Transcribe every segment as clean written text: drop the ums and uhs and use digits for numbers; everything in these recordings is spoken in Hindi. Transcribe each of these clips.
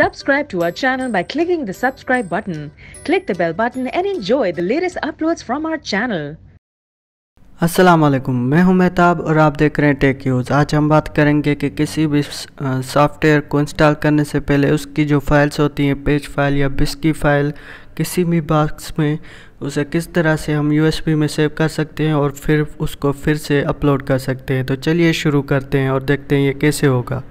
Subscribe to our channel by clicking the subscribe button. Click the bell button and enjoy the latest uploads from our channel. अस्सलाम वालेकुम, मैं हूं मेहताब और आप देख रहे हैं टेक यूज़। आज हम बात करेंगे कि किसी भी सॉफ्टवेयर को इंस्टॉल करने से पहले उसकी जो फाइल्स होती हैं, पेज फाइल या बिस की फ़ाइल, किसी भी बॉक्स में उसे किस तरह से हम यूएसबी में सेव कर सकते हैं और फिर उसको फिर से अपलोड कर सकते हैं। तो चलिए शुरू करते हैं और देखते हैं ये कैसे होगा।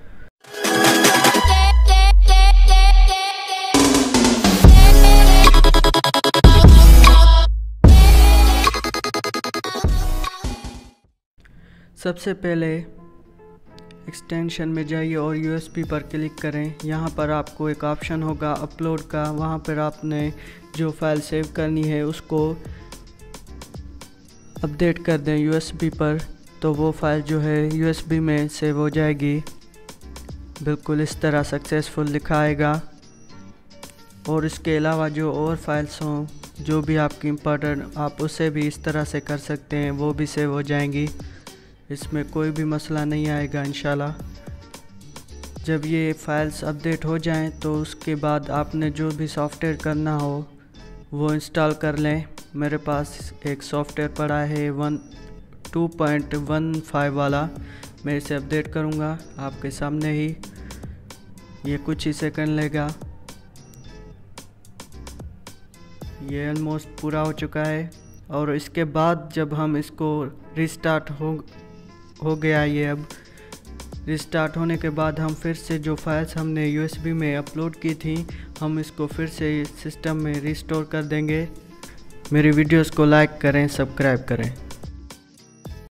सबसे पहले एक्सटेंशन में जाइए और यूएसबी पर क्लिक करें। यहाँ पर आपको एक ऑप्शन होगा अपलोड का, वहाँ पर आपने जो फाइल सेव करनी है उसको अपडेट कर दें यूएसबी पर, तो वो फाइल जो है यूएसबी में सेव हो जाएगी। बिल्कुल इस तरह सक्सेसफुल लिखाएगा। और इसके अलावा जो और फाइल्स हों जो भी आपकी इम्पोर्टेंट, आप उसे भी इस तरह से कर सकते हैं, वो भी सेव हो जाएंगी। इसमें कोई भी मसला नहीं आएगा इंशाल्लाह। जब ये फाइल्स अपडेट हो जाएं तो उसके बाद आपने जो भी सॉफ्टवेयर करना हो वो इंस्टॉल कर लें। मेरे पास एक सॉफ्टवेयर पड़ा है 2.15 वाला, मैं इसे अपडेट करूँगा आपके सामने ही। ये कुछ ही सेकंड लेगा। ये ऑलमोस्ट पूरा हो चुका है। और इसके बाद जब हम इसको रिस्टार्ट हो गया, ये अब रिस्टार्ट होने के बाद हम फिर से जो फाइल्स हमने यूएसबी में अपलोड की थी, हम इसको फिर से सिस्टम में रिस्टोर कर देंगे। मेरी वीडियोस को लाइक करें, सब्सक्राइब करें।